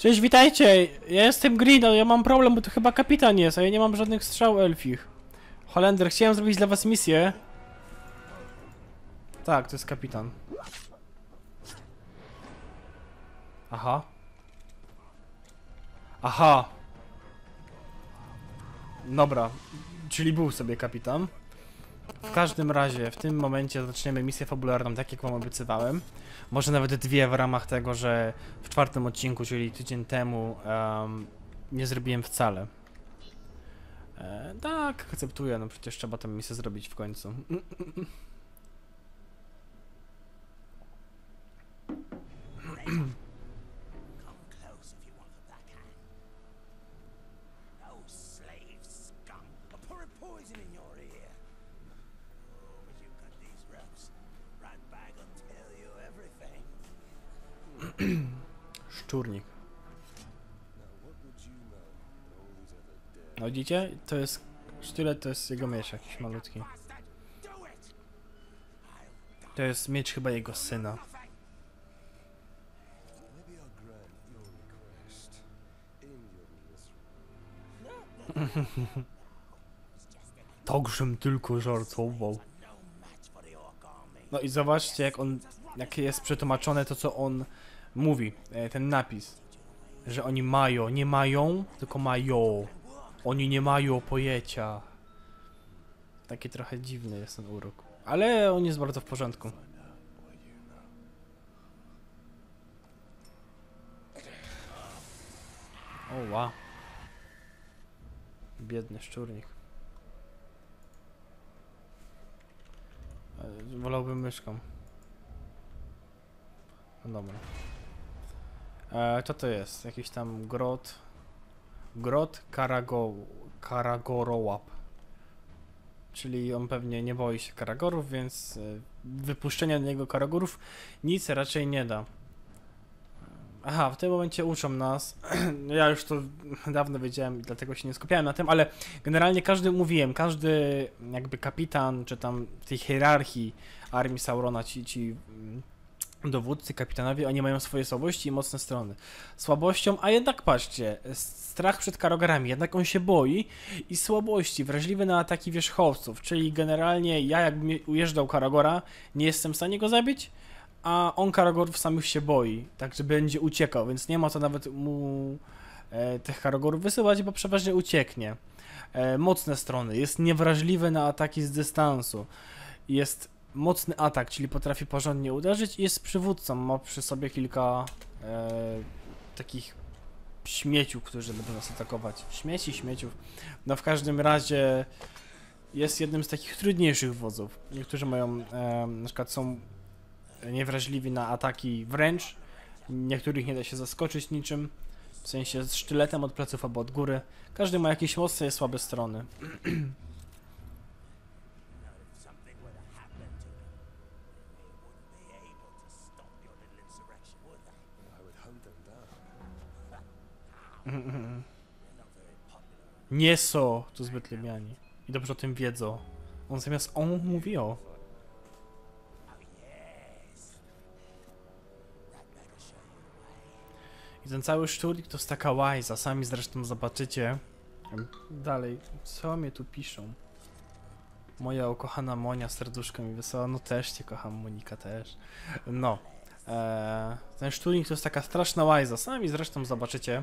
Cześć, witajcie! Ja jestem Green, ale ja mam problem, bo to chyba kapitan jest, a ja nie mam żadnych strzał elfich. Holender, chciałem zrobić dla was misję. Tak, to jest kapitan. Aha. Aha. Dobra, czyli był sobie kapitan. W każdym razie, w tym momencie zaczniemy misję fabularną, tak jak wam obiecywałem. Może nawet dwie w ramach tego, że w czwartym odcinku, czyli tydzień temu, nie zrobiłem wcale. Tak, akceptuję, no przecież trzeba tę misję zrobić w końcu. Szczurnik. No widzicie? To jest... Sztylet to jest jego miecz jakiś malutki. To jest miecz chyba jego syna. Togrzem tylko żartował. No i zobaczcie, jak on... Jak jest przetłumaczone to, co on mówi. Ten napis. Że oni mają, nie mają, tylko mają. Oni nie mają pojęcia. Taki trochę dziwny jest ten urok. Ale on jest bardzo w porządku. O, wow. Biedny szczurnik. Wolałbym myszką. No dobra. Co to jest? Jakiś tam grot. Grot Karagorołap. Czyli on pewnie nie boi się karagorów, więc wypuszczenie do niego karagorów nic raczej nie da. Aha, w tym momencie uczą nas. Ja już to dawno wiedziałem i dlatego się nie skupiałem na tym, ale generalnie każdy jakby kapitan, czy tam w tej hierarchii armii Saurona, ci dowódcy, kapitanowie, oni mają swoje słabości i mocne strony. Słabością, a jednak patrzcie, strach przed karagorami, jednak on się boi i słabości, wrażliwy na ataki wierzchowców, czyli generalnie ja jakbym ujeżdżał karagora, nie jestem w stanie go zabić, a on karagorów samych się boi, także będzie uciekał, więc nie ma co nawet mu tych karagorów wysyłać, bo przeważnie ucieknie. Mocne strony, jest niewrażliwy na ataki z dystansu, jest mocny atak, czyli potrafi porządnie uderzyć i jest przywódcą, ma przy sobie kilka takich śmieciów, którzy będą nas atakować. Śmieciów. No w każdym razie jest jednym z takich trudniejszych wodzów. Niektórzy mają, na przykład są niewrażliwi na ataki wręcz, niektórych nie da się zaskoczyć niczym, w sensie z sztyletem od pleców albo od góry. Każdy ma jakieś mocne i słabe strony. Nie są tu zbyt lubiani. I dobrze o tym wiedzą. On zamiast on mówi o. I ten cały szczurnik to jest taka łajza. Sami zresztą zobaczycie. Dalej, co mnie tu piszą? Moja ukochana Monia serduszko mi wysłała. No też cię kocham, Monika też. No. Ten szczurnik to jest taka straszna łajza. Sami zresztą zobaczycie.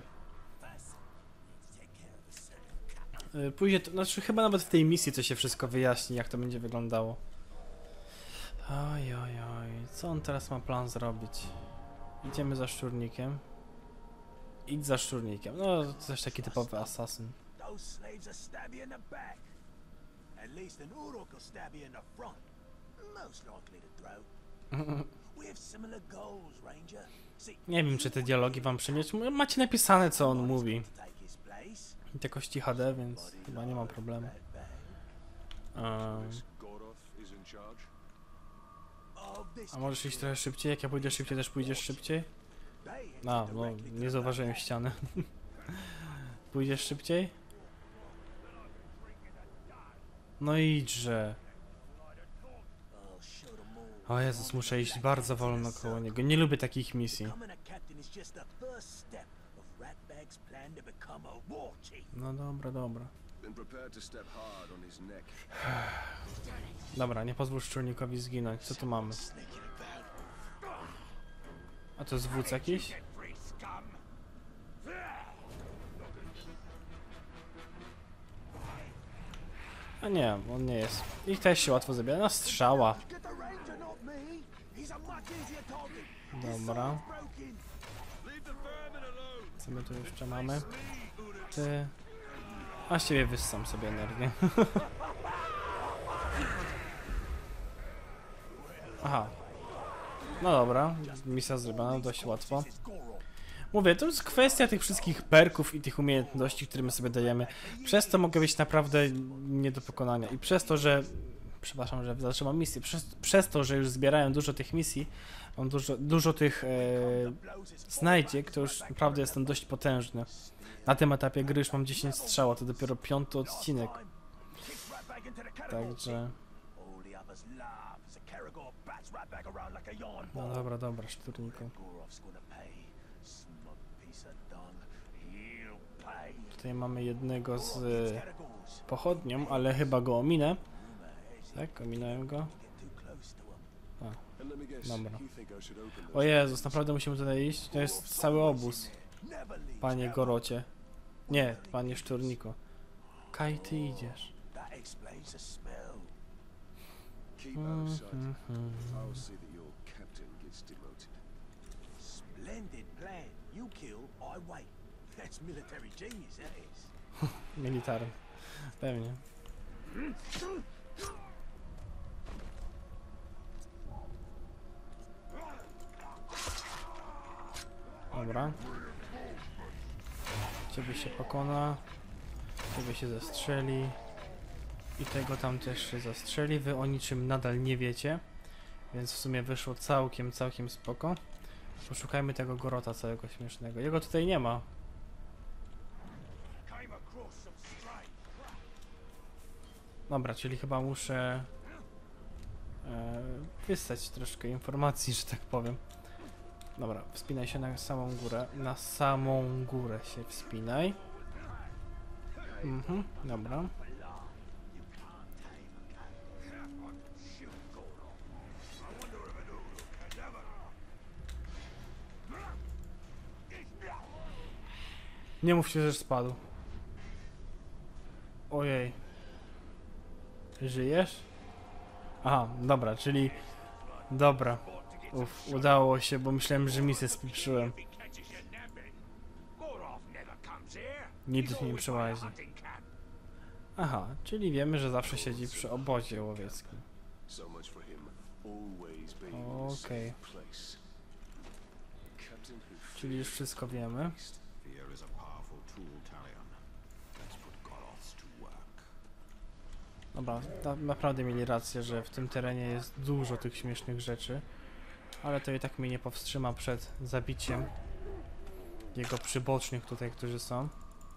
Później, znaczy chyba nawet w tej misji to się wszystko wyjaśni, jak to będzie wyglądało. Oj, co on teraz ma plan zrobić? Idziemy za szczurnikiem. Idź za szczurnikiem, no to też taki typowy asasyn. Nie wiem, czy te dialogi wam przymieć. Macie napisane, co on mówi. Jakości HD, więc chyba nie ma problemu. A możesz iść trochę szybciej? Jak ja pójdę szybciej, też pójdziesz szybciej? No, nie zauważyłem ściany. Pójdziesz szybciej? No idźże. O Jezus, muszę iść bardzo wolno koło niego. Nie lubię takich misji. No dobra, dobra. Then prepare to step hard on his neck. Dobra, nie pozwól szczurnikowi zginąć. Co tu mamy? A to jest wódz jakiś? A nie, on nie jest. Ich też się łatwo zabija. No strzała. Dobra. Co my tu jeszcze mamy? Ty... A z ciebie wyssam sobie energię. Aha. No dobra, misja zrobiona dość łatwo. Mówię, to jest kwestia tych wszystkich perków i tych umiejętności, które my sobie dajemy. Przez to mogę być naprawdę nie do pokonania. I przez to, że... Przepraszam, że zatrzymam misję. Przez to, że już zbierałem dużo tych misji, mam dużo tych znajdziek, to już naprawdę jestem dość potężny. Na tym etapie gry już mam 10 strzał, a to dopiero 5. odcinek. Także... No dobra, dobra, szturniku. Tutaj mamy jednego z pochodnią, ale chyba go ominę. Tak, ominąłem go. A, dobra. O Jezus, naprawdę musimy tutaj iść? To jest cały obóz. Panie Gorocie. Nie, panie Szczurniku. Kaj, ty idziesz. Militarny. Pewnie. Dobra. Ciebie się pokona. Ciebie się zastrzeli. I tego tam też się zastrzeli. Wy o niczym nadal nie wiecie. Więc w sumie wyszło całkiem spoko. Poszukajmy tego Gorota całego śmiesznego. Jego tutaj nie ma. Dobra, czyli chyba muszę wystać troszkę informacji, że tak powiem. Dobra, wspinaj się na samą górę. Na samą górę się wspinaj. Dobra. Nie mów się, że spadł. Ojej. Żyjesz? Aha, dobra, czyli... Dobra. Udało się, bo myślałem, że misję spieprzyłem. Nic nie przełazi. Aha, czyli wiemy, że zawsze siedzi przy obozie łowieckim. Okej. Czyli już wszystko wiemy. Dobra, naprawdę mieli rację, że w tym terenie jest dużo tych śmiesznych rzeczy. Ale to i tak mnie nie powstrzyma przed zabiciem jego przybocznych tutaj, którzy są.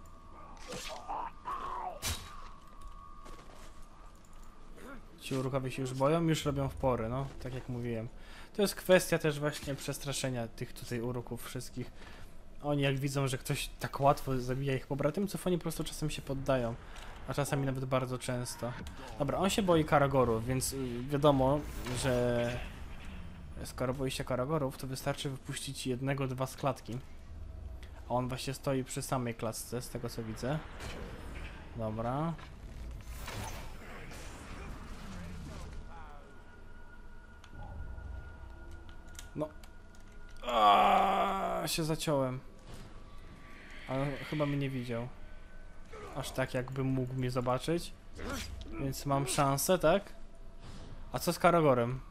Ci uruchowie się już boją, już robią wpory, no, tak jak mówiłem. To jest kwestia też właśnie przestraszenia tych tutaj uruków wszystkich. Oni jak widzą, że ktoś tak łatwo zabija ich pobratymców, oni po prostu czasem się poddają. A czasami nawet bardzo często. Dobra, on się boi Karagorów, więc wiadomo, że skoro boi się Karagorów, to wystarczy wypuścić 1-2 z klatki. A on właśnie stoi przy samej klatce, z tego co widzę. Dobra. No. Się zaciąłem. Ale chyba mnie nie widział. Aż tak jakby mógł mnie zobaczyć. Więc mam szansę, tak? A co z Karagorem?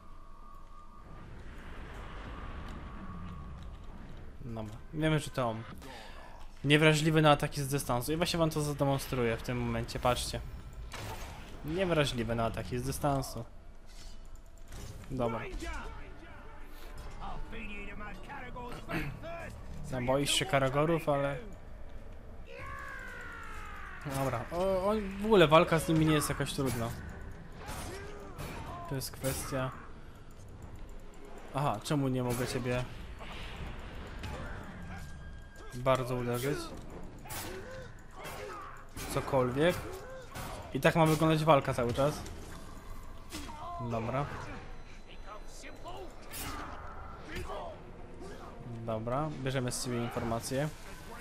Dobra, wiemy, że to on. Niewrażliwy na ataki z dystansu. I właśnie wam to zademonstruję w tym momencie, patrzcie. Niewrażliwy na ataki z dystansu. Dobra. No, boisz się Karagorów, ale... Dobra, w ogóle walka z nimi nie jest jakaś trudna. To jest kwestia... Aha, czemu nie mogę ciebie... bardzo uderzyć. Cokolwiek. I tak ma wyglądać walka cały czas. Dobra. Dobra, bierzemy z siebie informacje.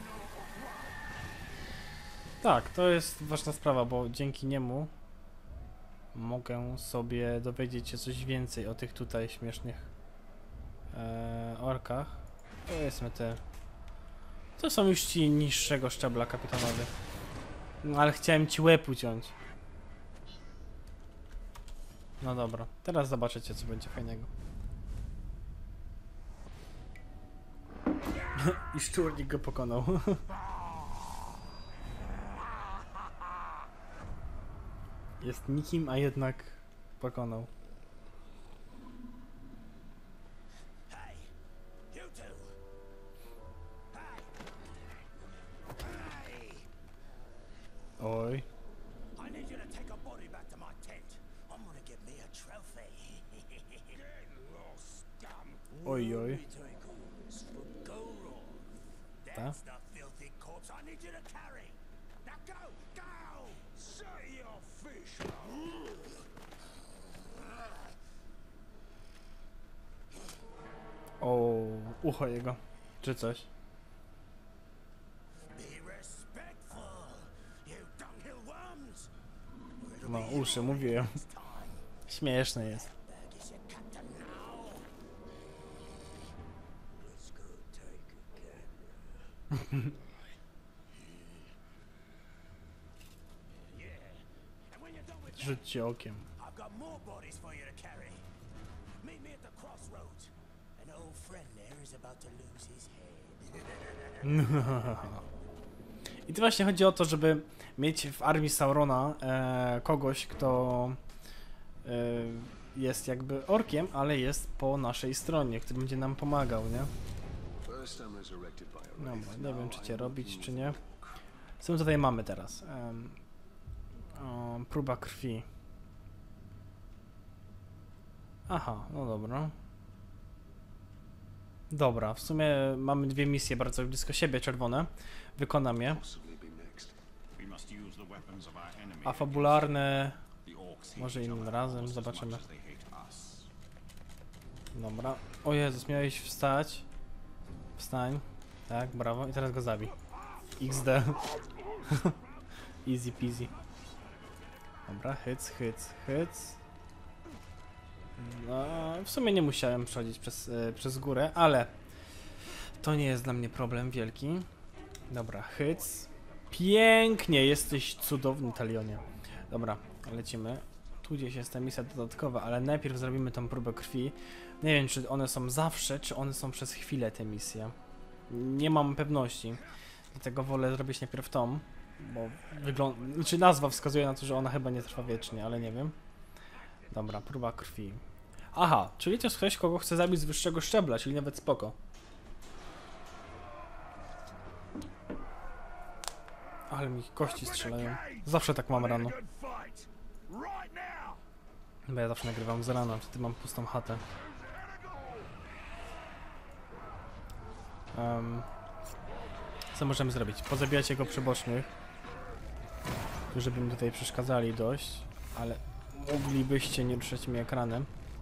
Tak, to jest ważna sprawa, bo dzięki niemu mogę sobie dowiedzieć się coś więcej o tych tutaj śmiesznych orkach. Powiedzmy te... To są już ci niższego szczebla kapitanowie. No ale chciałem ci łeb uciąć. No dobra, teraz zobaczycie co będzie fajnego. I szczurnik go pokonał. Jest nikim, a jednak pokonał. Oj. Oj, oj. Ta? O, ucho jego, czy coś. No, uszy, mówiłem. Śmieszne jest. Rzućcie okiem. I to właśnie chodzi o to, żeby mieć w armii Saurona kogoś, kto jest jakby orkiem, ale jest po naszej stronie, który będzie nam pomagał, nie? Dobra, nie wiem czy cię robić, czy nie. Co my tutaj mamy teraz? Próba krwi. Aha, no dobra. Dobra, w sumie mamy dwie misje bardzo blisko siebie, czerwone. Wykonam je. A fabularne... Może innym razem, zobaczymy. Dobra. O Jezus, miałeś wstać. Wstań. Tak, brawo. I teraz go zabij. XD. Easy peasy. Dobra, hyc, hyc, hyc. No, w sumie nie musiałem przechodzić przez górę, ale to nie jest dla mnie problem wielki. Dobra, hyc. Pięknie, jesteś cudowny, Talionie. Dobra, lecimy. Tu gdzieś jest ta misja dodatkowa, ale najpierw zrobimy tą próbę krwi. Nie wiem, czy one są zawsze, czy one są przez chwilę te misje. Nie mam pewności. Dlatego wolę zrobić najpierw tą, bo wygląda... Znaczy nazwa wskazuje na to, że ona chyba nie trwa wiecznie, ale nie wiem. Dobra, próba krwi. Aha, czyli to jest ktoś, kogo chce zabić z wyższego szczebla, czyli nawet spoko. Ale mi kości strzelają. Zawsze tak mam rano. Bo ja zawsze nagrywam z rana, wtedy mam pustą chatę. Co możemy zrobić? Pozabijać jego przybocznych, którzy by mi tutaj przeszkadzali dość, ale moglibyście nie ruszać mi ekranem.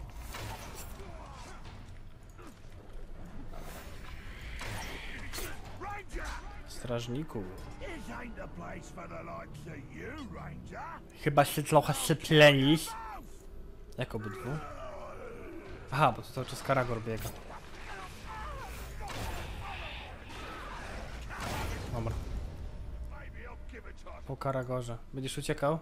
Strażniku. Chyba się trochę syplenisz. Jak obydwu? Aha, bo to cały czas Karagor biega. Dobra. Po Karagorze. Będziesz uciekał?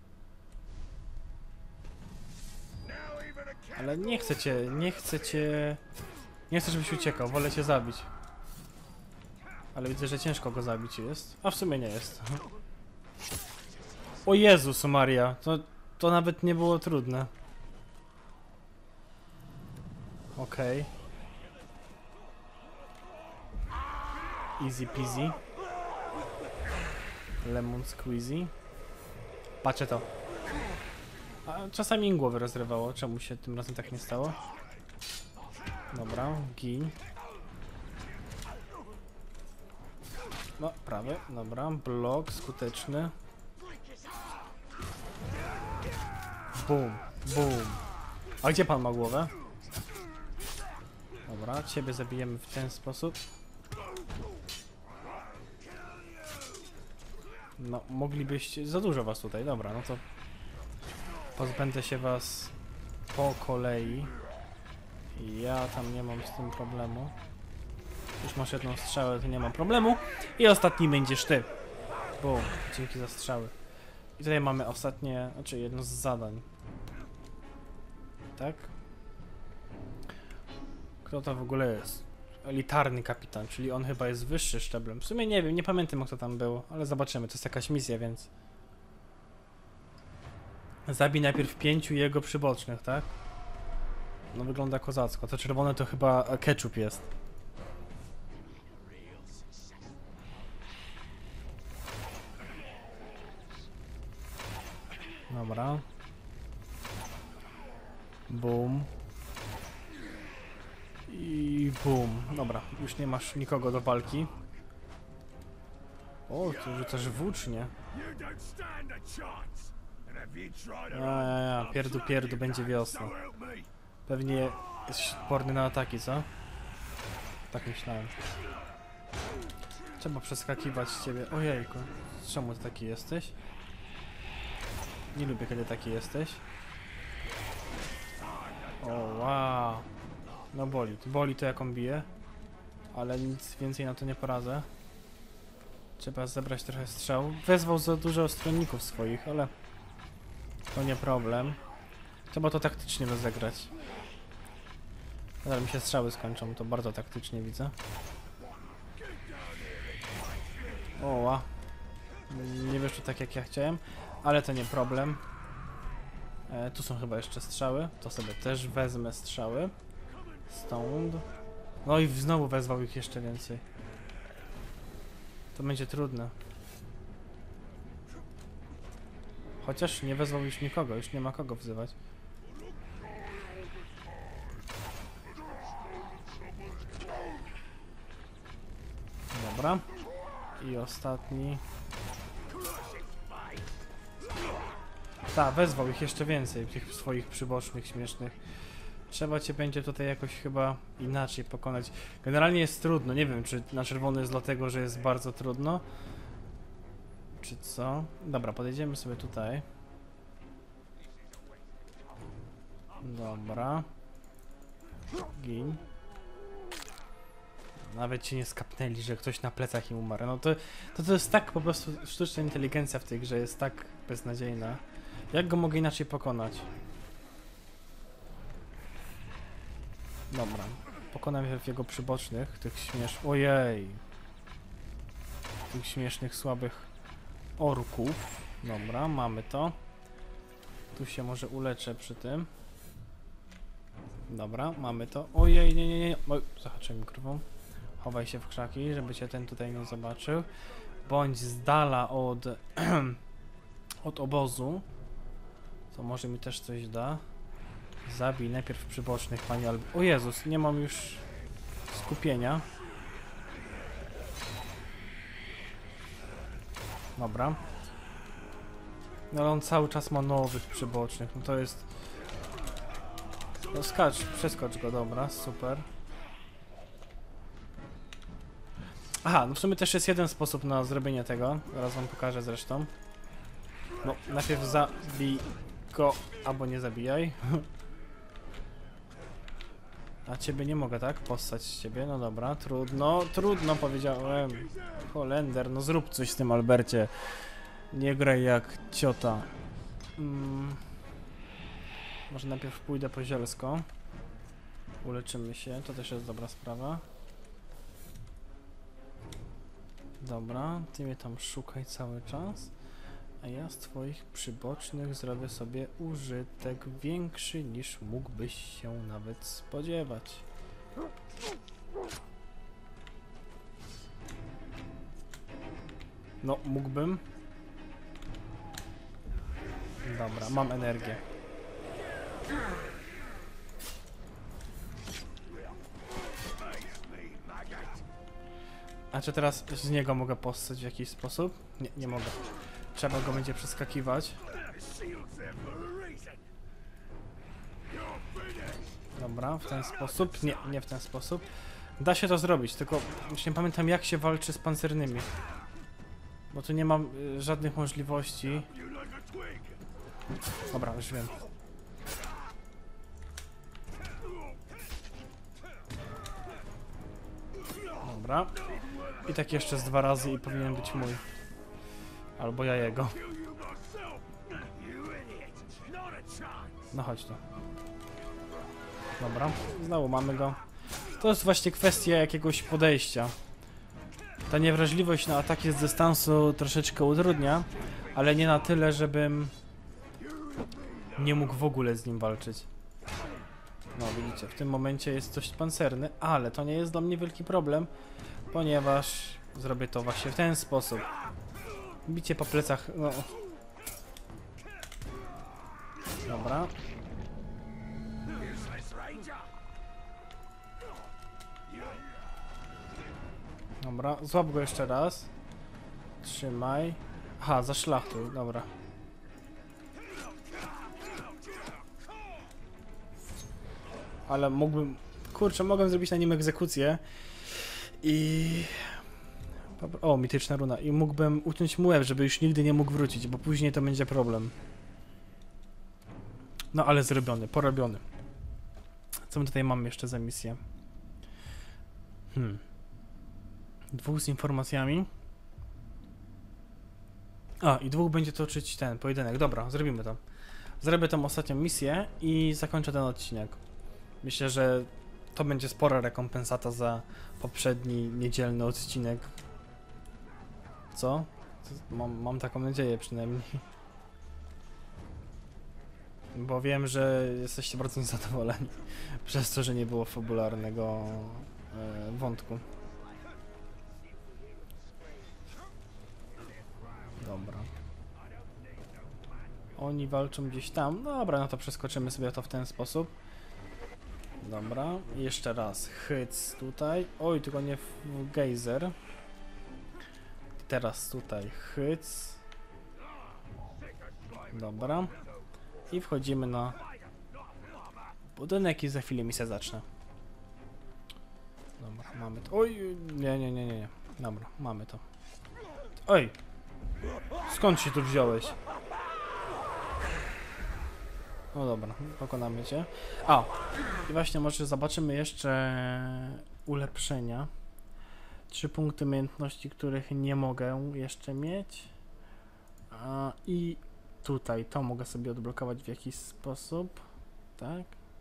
Ale nie chcę cię, nie chcę cię... Nie chcę, żebyś uciekał, wolę cię zabić. Ale widzę, że ciężko go zabić jest. A w sumie nie jest. O Jezus Maria, to nawet nie było trudne. Okej. Easy peasy. Lemon squeezy. Patrzę to. A czasami im głowę rozrywało. Czemu się tym razem tak nie stało? Dobra, gin. No, prawy, dobra. Blok skuteczny. Bum, bum. A gdzie pan ma głowę? Dobra, ciebie zabijemy w ten sposób. No, moglibyście... Za dużo was tutaj, dobra, no to... Pozbędę się was po kolei. Ja tam nie mam z tym problemu. Już masz jedną strzałę, to nie ma problemu. I ostatni będziesz ty. Bum, dzięki za strzały. I tutaj mamy ostatnie, znaczy jedno z zadań. Tak? Kto to w ogóle jest? Elitarny kapitan, czyli on chyba jest wyższy szczeblem. W sumie nie wiem, nie pamiętam kto tam był, ale zobaczymy, to jest jakaś misja, więc... Zabij najpierw 5 jego przybocznych, tak? No wygląda kozacko. To czerwone to chyba ketchup jest. Dobra. Boom. I boom. Dobra, już nie masz nikogo do walki. O, tu rzucasz włócznie. Pierdu, będzie wiosna. Pewnie jesteś odporny na ataki, co? Tak myślałem. Trzeba przeskakiwać ciebie. Ojejku, czemu ty taki jesteś? Nie lubię, kiedy taki jesteś. O, wow. No boli to jak on bije. Ale nic więcej na to nie poradzę. Trzeba zebrać trochę strzał. Wezwał za dużo stronników swoich, ale... To nie problem. Trzeba to taktycznie rozegrać. Zaraz mi się strzały skończą, to bardzo taktycznie widzę. Oła. Nie wyszło tak jak ja chciałem, ale to nie problem. Tu są chyba jeszcze strzały, to sobie też wezmę strzały. Stąd. No i znowu wezwał ich jeszcze więcej. To będzie trudne. Chociaż nie wezwał już nikogo, już nie ma kogo wzywać. Dobra. I ostatni. Tak, wezwał ich jeszcze więcej, tych swoich przybocznych, śmiesznych. Trzeba cię będzie tutaj jakoś chyba inaczej pokonać. Generalnie jest trudno, nie wiem czy na czerwono jest dlatego, że jest bardzo trudno. Czy co? Dobra, podejdziemy sobie tutaj. Dobra. Gin. Nawet cię nie skapnęli, że ktoś na plecach im umarł. No to jest tak po prostu, sztuczna inteligencja w tej grze jest tak beznadziejna. Jak go mogę inaczej pokonać? Dobra. Pokonam jego przybocznych, tych śmiesznych... Ojej! Tych śmiesznych, słabych orków. Dobra, mamy to. Tu się może uleczę przy tym. Dobra, mamy to. Ojej, nie. Oj, zahaczyłem mikrofon. Chowaj się w krzaki, żeby cię ten tutaj nie zobaczył. Bądź z dala od... od obozu. To może mi też coś da. Zabij najpierw przybocznych, panie Alb... O Jezus, nie mam już skupienia. Dobra. No ale on cały czas ma nowych przybocznych, no to jest... No przeskocz go, dobra, super. Aha, no w sumie też jest jeden sposób na zrobienie tego. Zaraz wam pokażę zresztą. No, najpierw zabij go, albo nie zabijaj. A ciebie nie mogę, tak? Postać z ciebie, no dobra, trudno powiedziałem. Holender, no zrób coś z tym, Albercie. Nie graj jak ciota. Może najpierw pójdę po zielsko. Uleczymy się, to też jest dobra sprawa. Dobra, ty mnie tam szukaj cały czas. A ja z twoich przybocznych zrobię sobie użytek większy niż mógłbyś się nawet spodziewać. No, mógłbym. Dobra, mam energię. A czy teraz z niego mogę postać w jakiś sposób? Nie, nie mogę. Trzeba go będzie przeskakiwać. Dobra, w ten sposób. Nie, nie w ten sposób. Da się to zrobić, tylko już nie pamiętam jak się walczy z pancernymi. Bo tu nie mam żadnych możliwości. Dobra, już wiem. Dobra. I tak jeszcze z 2 razy i powinien być mój. Albo ja jego. No chodź tu. Dobra, znowu mamy go. To jest właśnie kwestia jakiegoś podejścia. Ta niewrażliwość na ataki z dystansu troszeczkę utrudnia, ale nie na tyle, żebym nie mógł w ogóle z nim walczyć. No widzicie, w tym momencie jest dość pancerny, ale to nie jest dla mnie wielki problem, ponieważ zrobię to właśnie w ten sposób. Bicie po plecach, no. Dobra. Dobra, złap go jeszcze raz. Trzymaj. Aha, zaszlachtuj, dobra. Ale mógłbym... Kurczę, mogłem zrobić na nim egzekucję. I... O, mityczna runa. I mógłbym uciąć mu łeb, żeby już nigdy nie mógł wrócić, bo później to będzie problem. No ale zrobiony, porobiony. Co my tutaj mamy jeszcze za misję? 2 z informacjami. A, i 2 będzie toczyć ten pojedynek. Dobra, zrobimy to. Zrobię tą ostatnią misję i zakończę ten odcinek. Myślę, że to będzie spora rekompensata za poprzedni niedzielny odcinek. Co? Mam taką nadzieję przynajmniej. Bo wiem, że jesteście bardzo niezadowoleni przez to, że nie było fabularnego wątku. Dobra. Oni walczą gdzieś tam. Dobra, no to przeskoczymy sobie to w ten sposób. Dobra, jeszcze raz. Hyc tutaj. Oj, tylko nie w gejzer. Teraz tutaj hyc. Dobra. I wchodzimy na budynek i za chwilę misja zacznie. Dobra, mamy to. Oj, nie. Dobra, mamy to. Oj! Skąd się tu wziąłeś? No dobra, pokonamy cię. A! I właśnie może zobaczymy jeszcze ulepszenia. 3 punkty umiejętności, których nie mogę jeszcze mieć. I tutaj to mogę sobie odblokować w jakiś sposób. Tak.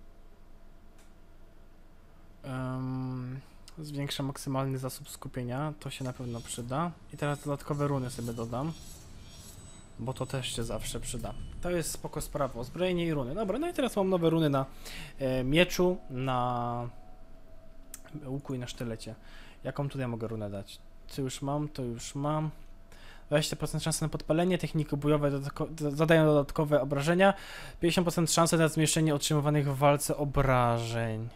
Zwiększa maksymalny zasób skupienia. To się na pewno przyda. I teraz dodatkowe runy sobie dodam. Bo to też się zawsze przyda. To jest spoko sprawa. Uzbrojenie i runy. Dobra, no i teraz mam nowe runy na mieczu, na łuku i na sztylecie. Jaką tutaj mogę runę dać? To już mam, to już mam. 20% szansy na podpalenie, techniki bojowe zadają dodatkowe obrażenia, 50% szansy na zmniejszenie otrzymywanych w walce obrażeń.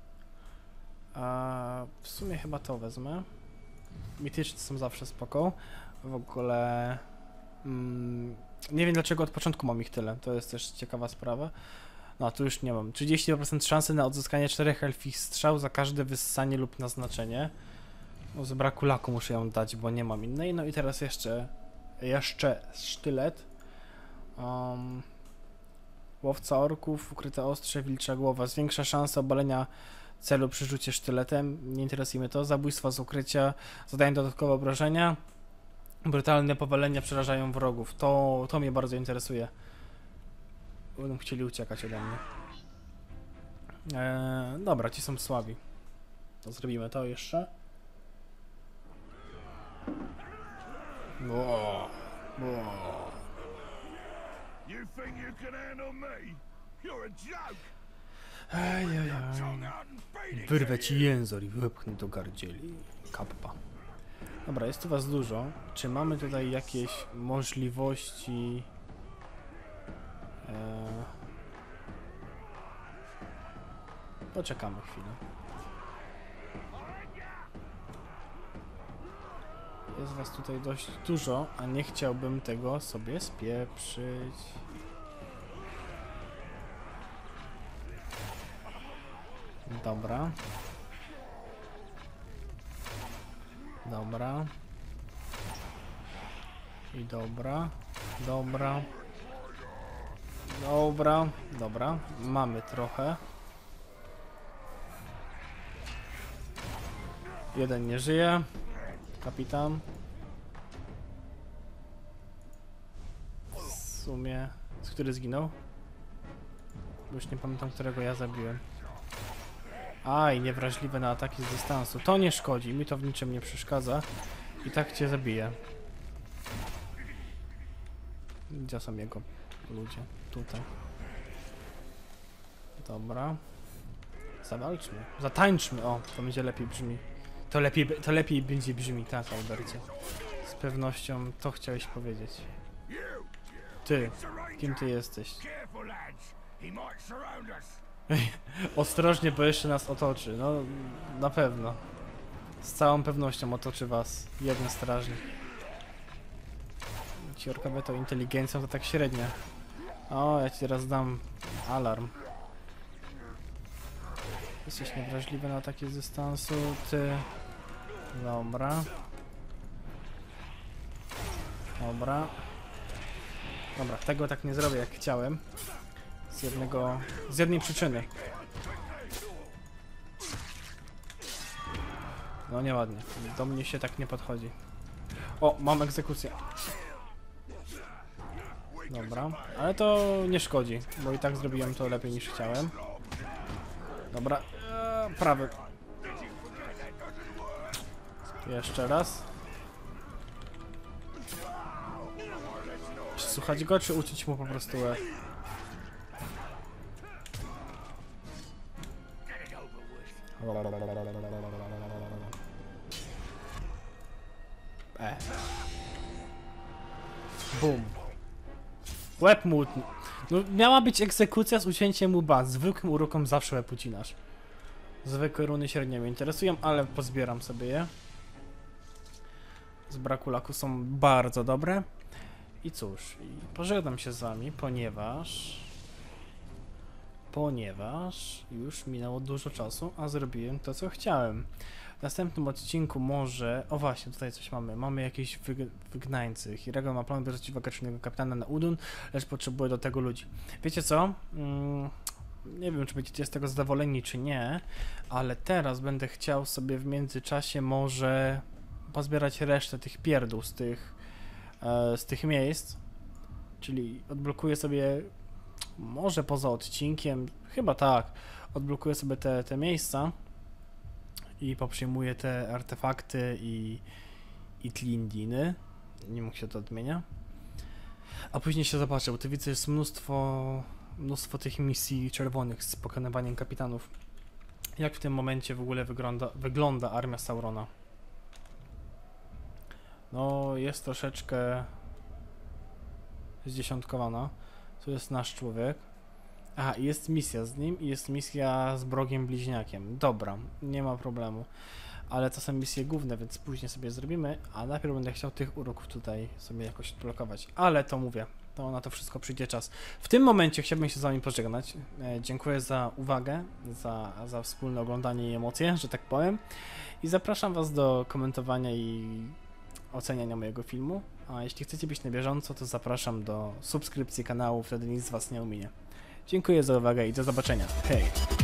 W sumie chyba to wezmę. Mityczne są zawsze spoko. W ogóle... nie wiem dlaczego od początku mam ich tyle, to jest też ciekawa sprawa. No, tu już nie mam. 30% szansy na odzyskanie 4 elfich strzał za każde wyssanie lub naznaczenie. No, z braku laku muszę ją dać, bo nie mam innej. No i teraz jeszcze sztylet. Łowca orków, ukryte ostrze, wilcza głowa. Zwiększa szansę obalenia celu przy rzucie sztyletem. Nie interesuje mnie to. Zabójstwa z ukrycia. Zadają dodatkowe obrażenia. Brutalne powalenia przerażają wrogów. To mnie bardzo interesuje. Będą chcieli uciekać ode mnie. Dobra, ci są słabi. To zrobimy to jeszcze. Wyrwę ci język i wypchnę do gardzieli. Kappa. Dobra, jest tu was dużo. Czy mamy tutaj jakieś możliwości... Poczekamy chwilę. Jest was tutaj dość dużo, a nie chciałbym tego sobie spieprzyć. Dobra. Dobra. I dobra. Dobra. Dobra. Dobra. Mamy trochę. Jeden nie żyje. Kapitan. W sumie... Z który zginął? Bo już nie pamiętam, którego ja zabiłem. Aj, niewrażliwe na ataki z dystansu. To nie szkodzi, mi to w niczym nie przeszkadza. I tak cię zabiję. Gdzie są jego ludzie? Tutaj. Dobra. Zawalczmy. Zatańczmy. O, to będzie lepiej brzmi. To lepiej będzie brzmi, tak, Albercie. Z pewnością to chciałeś powiedzieć. Ty, kim ty jesteś? Ostrożnie, bo jeszcze nas otoczy. No, na pewno. Z całą pewnością otoczy was jeden strażnik. Ci orkowie to inteligencją to tak średnio. O, ja ci teraz dam alarm. Jesteś niewrażliwy na ataki z dystansu, ty... Dobra. Dobra. Dobra, tego tak nie zrobię jak chciałem. Z jednej przyczyny. No nieładnie. Do mnie się tak nie podchodzi. O, mam egzekucję. Dobra, ale to nie szkodzi, bo i tak zrobiłem to lepiej niż chciałem. Dobra, prawy. Jeszcze raz. Czy słuchać go, czy ucić mu po prostu łeb? Bum. Łeb mu... No, miała być egzekucja z ucięciem łba. Zwykłym urokom zawsze łeb ucinasz. Zwykłe runy średnio mnie interesują, ale pozbieram sobie je. Z braku laku są bardzo dobre. I cóż, pożegnam się z wami, ponieważ już minęło dużo czasu, a zrobiłem to, co chciałem. W następnym odcinku może... O właśnie, tutaj coś mamy. Mamy jakieś wygnańcy. Hiragon ma plan wyrzucić wakacyjnego kapitana na Udun, lecz potrzebuje do tego ludzi. Wiecie co? Nie wiem, czy będziecie z tego zadowoleni, czy nie, ale teraz będę chciał sobie w międzyczasie może pozbierać resztę tych pierdół z tych miejsc. Czyli odblokuję sobie, może poza odcinkiem, chyba tak, odblokuję sobie te miejsca i poprzyjmuję te artefakty i tlindiny. Nie mógł się to odmienia. A później się zobaczę, bo tu widzę, jest mnóstwo tych misji czerwonych z pokonywaniem kapitanów. Jak w tym momencie w ogóle wygląda armia Saurona? No, jest troszeczkę zdziesiątkowana. Tu jest nasz człowiek. Aha, i jest misja z nim i jest misja z Brogiem Bliźniakiem. Dobra, nie ma problemu. Ale to są misje główne, więc później sobie zrobimy, a najpierw będę chciał tych uroków tutaj sobie jakoś odblokować. Ale to mówię, to na to wszystko przyjdzie czas. W tym momencie chciałbym się z wami pożegnać. Dziękuję za uwagę, za wspólne oglądanie i emocje, że tak powiem. I zapraszam was do komentowania i oceniania mojego filmu. A jeśli chcecie być na bieżąco, to zapraszam do subskrypcji kanału, wtedy nic z was nie ominie. Dziękuję za uwagę i do zobaczenia. Hej!